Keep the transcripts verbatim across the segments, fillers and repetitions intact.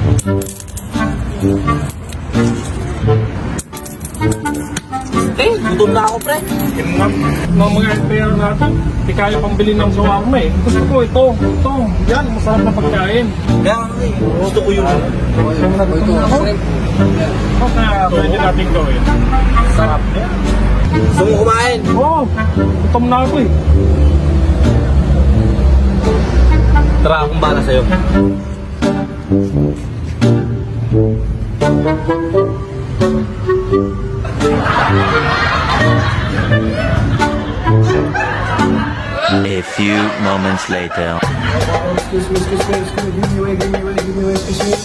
Eh, gutom na ako, pre. Yung mga, mga pera natin, hindi kaya pang bilhin ng shawarma eh. Gusto ko ito, ito, yan, masarap na pagkain. Kaya eh, gusto ko yung... O kaya pwede natin gawin. Sarap yan. Gusto mo kumain? Oo, gutom na ako eh. Tara, akong bala sa'yo. A few moments later. Excuse me, excuse me, excuse me, give me away, give me away, give me away, excuse me.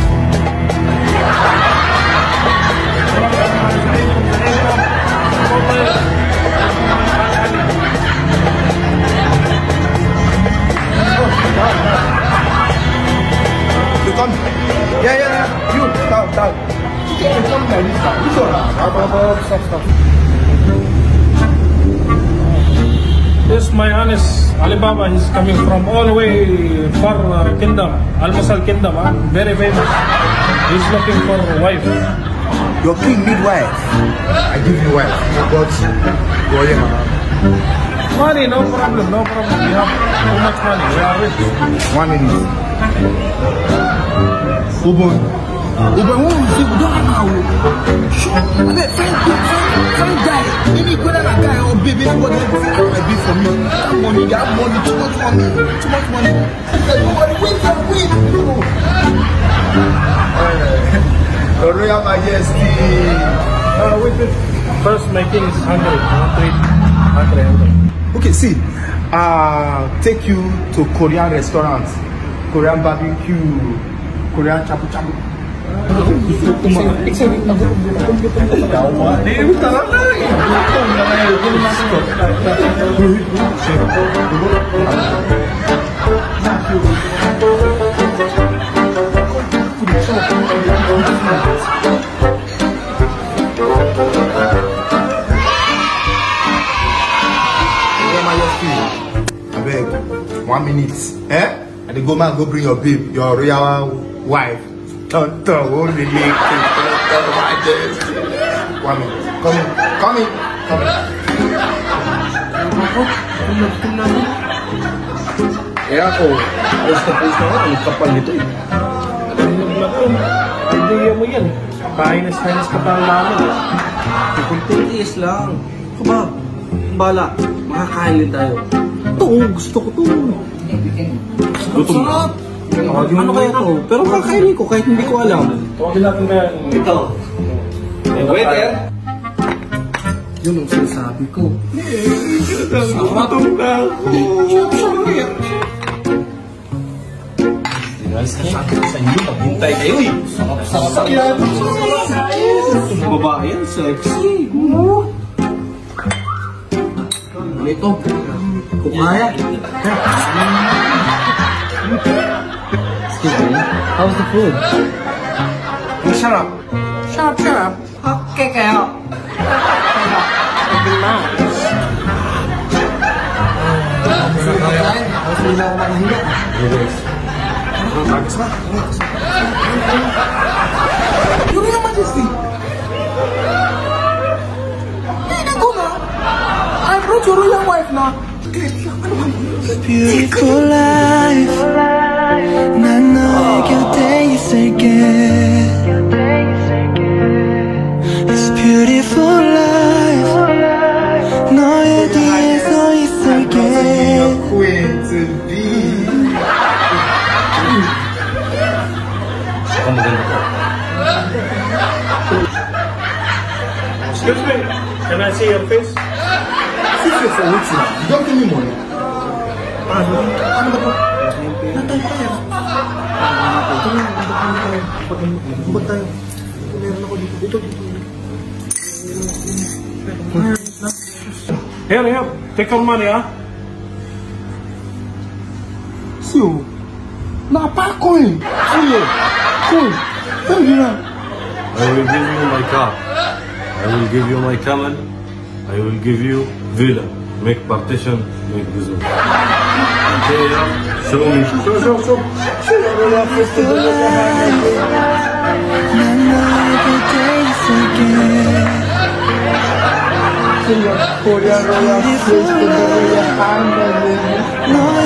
You come. Yeah, yeah, yeah. You, down, down. You can come like this, down. You go now. Stop, stop. Yes, my honest Alibaba is coming from all the way far uh, kingdom, Al-Masal kingdom, huh? Very famous. He's looking for a wife. Your king need wife. I give you wife. But go here, man. Money, no problem, no problem. We have too much money. We are rich. One minute. Ubon. Ubon, who is it? Don't know. I mean, friend, friend, friend guy. Any good at a guy or baby, what they be for me. That money, that money, too much money, too much money. Nobody wins and win. Your Royal Majesty. Uh, wait, wait. First, my king is hungry. I want to eat. Hungry, hungry. Okay, see, uh, take you to Korean restaurants, Korean barbecue, Korean chapu chapu. One minute, eh? And the go man go bring your babe, your royal wife. Don't tell, won't be make One minute, come in, come in, come in. Eh ako, post na post na ako, ang kapal nito eh. Idea mo yan. Pahinas-hinas ka pa namin. Kunti-is lang. Kumab, bala, makakain din tayo. Ito, gusto ko ito. Gutom na. Ano kaya ito? Pero kakainin ko kahit hindi ko alam. Tawagin natin na yan. Ito. Waiter. Yun ang sinasabi ko. Gutom na ako. Sabi ko sa inyo, maghintay kayo eh. Sarap-sarap yan. Itong babae yan, sexy. Ito. Kung kaya. Excuse me, how's the food? Shut up. Shut up, shut up. Okay kayo. How's the lang makahinga? Bagus lah. Yung Royal Majesty. Hindi ko na. I brought your royal wife na. Beautiful life. 난 너의 곁에 있을게. It's beautiful life. 너의 뒤에 서 있을게. Queen to be. Excuse me, can I see your face? See you for weeks now. You don't give me money. Ano? Ano ba ito? Natay tayo. Ito na, humbag tayo. Meron ako dito. Dito, dito. Here, here. Take our money, ah. Siyo. Nakapako eh. Siyo. Cool. Thank you na. I will give you my car. I will give you my camel. I will give you villa. Make partition, make business. Okay, show me. Show, show, show. for life 난 너의 곁에 있을게 Korea Royal Face, Korea Hand,